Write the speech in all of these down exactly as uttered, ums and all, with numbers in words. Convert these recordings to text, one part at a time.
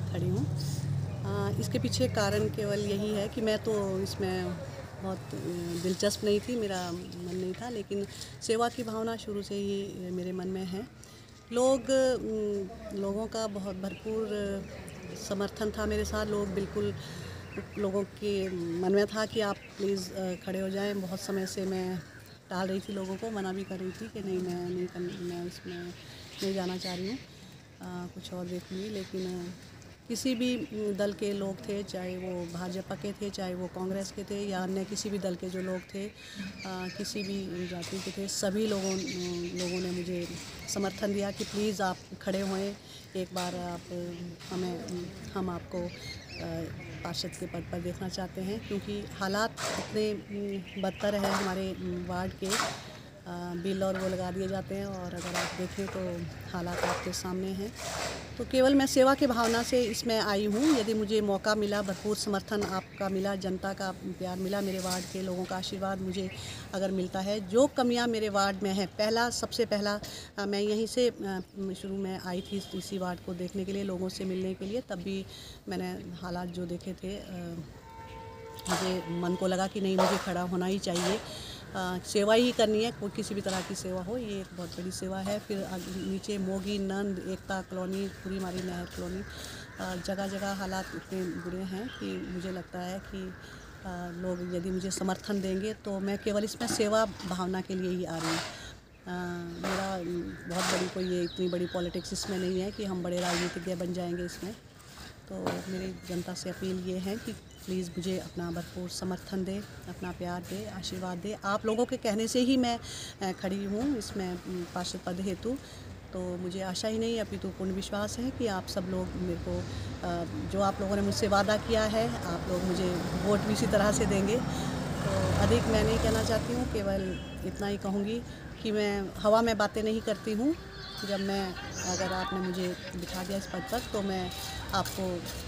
खड़ी हूँ। अ, इसके पीछे कारण केवल यही है कि मैं तो इसमें बहुत अ, दिलचस्प नहीं थी, मेरा मन नहीं था, लेकिन सेवा की भावना शुरू से ही मेरे मन में है। लोग उम, लोगों का बहुत भरपूर समर्थन था मेरे साथ। लोग बिल्कुल लोगों के मन में था कि आप प्लीज़ अ, खड़े हो जाएँ। बहुत समय से मैं टाल रही थी, लोगों को मना भी कर रही थी कि नहीं, मैं नहीं कर मैं इसमें नहीं जाना चाह रही हूँ, अ, कुछ और देखूँगी। लेकिन अ, किसी भी उम, दल के लोग थे, चाहे वो भाजपा के थे, चाहे वो कांग्रेस के थे या अन्य किसी भी दल के जो लोग थे, अ, किसी भी जाति के थे, सभी लोगों लोगों ने मुझे समर्थन दिया कि प्लीज़ आप खड़े होएं, एक बार आप हमें हम आपको पार्षद के पद पर देखना चाहते हैं, क्योंकि हालात इतने बदतर हैं हमारे वार्ड के। अ, बिल और वो लगा दिए जाते हैं और अगर आप देखें तो हालात आपके सामने हैं। तो केवल मैं सेवा की भावना से इसमें आई हूँ। यदि मुझे मौका मिला, भरपूर समर्थन आपका मिला, जनता का प्यार मिला, मेरे वार्ड के लोगों का आशीर्वाद मुझे अगर मिलता है, जो कमियां मेरे वार्ड में हैं, पहला सबसे पहला आ, मैं यहीं से आ, शुरू में आई थी इसी वार्ड को देखने के लिए, लोगों से मिलने के लिए। तब भी मैंने हालात जो देखे थे, आ, मुझे मन को लगा कि नहीं, मुझे खड़ा होना ही चाहिए। आ, सेवा ही करनी है, कोई किसी भी तरह की सेवा हो, ये एक बहुत बड़ी सेवा है। फिर नीचे मोगी, नंद, एकता कॉलोनी, पूरी मारी नहर कॉलोनी, जगह जगह हालात इतने बुरे हैं कि मुझे लगता है कि आ, लोग यदि मुझे समर्थन देंगे तो मैं केवल इसमें सेवा भावना के लिए ही आ रही हूँ। मेरा बहुत बड़ी कोई ये इतनी बड़ी पॉलिटिक्स इसमें नहीं है कि हम बड़े राजनीतिज्ञ बन जाएंगे इसमें। तो मेरी जनता से अपील ये है कि प्लीज़ मुझे अपना भरपूर समर्थन दे, अपना प्यार दे, आशीर्वाद दे। आप लोगों के कहने से ही मैं खड़ी हूँ इसमें पार्षद पद हेतु। तो मुझे आशा ही नहीं, अपितु पूर्ण विश्वास है कि आप सब लोग मेरे को, जो आप लोगों ने मुझसे वादा किया है, आप लोग मुझे वोट भी इसी तरह से देंगे। तो अधिक मैं नहीं कहना चाहती हूँ, केवल इतना ही कहूँगी कि मैं हवा में बातें नहीं करती हूँ। जब मैं अगर आपने मुझे बिठा दिया इस पद पर, तो मैं आपको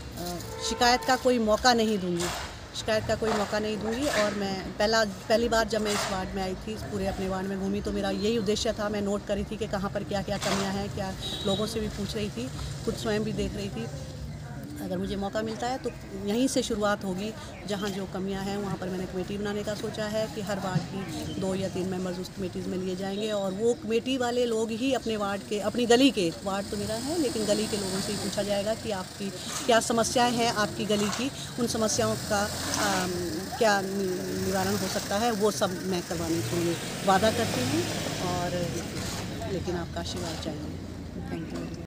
शिकायत का कोई मौका नहीं दूंगी शिकायत का कोई मौका नहीं दूंगी। और मैं पहला पहली बार जब मैं इस वार्ड में आई थी, पूरे अपने वार्ड में घूमी, तो मेरा यही उद्देश्य था, मैं नोट करी थी कि कहाँ पर क्या क्या कमियां हैं, क्या लोगों से भी पूछ रही थी, खुद स्वयं भी देख रही थी। अगर मुझे मौका मिलता है तो यहीं से शुरुआत होगी, जहाँ जो कमियां हैं वहाँ पर मैंने कमेटी बनाने का सोचा है कि हर वार्ड की दो या तीन मेंबर्स उस कमेटीज़ में लिए जाएंगे, और वो कमेटी वाले लोग ही अपने वार्ड के, अपनी गली के, वार्ड तो मेरा है लेकिन गली के लोगों से ही पूछा जाएगा कि आपकी क्या समस्याएँ हैं, आपकी गली की उन समस्याओं का आ, क्या निवारण हो सकता है, वो सब मैं करवाने के लिए वादा करती हूँ। और लेकिन आपका आशीर्वाद चाहिए। Thank you.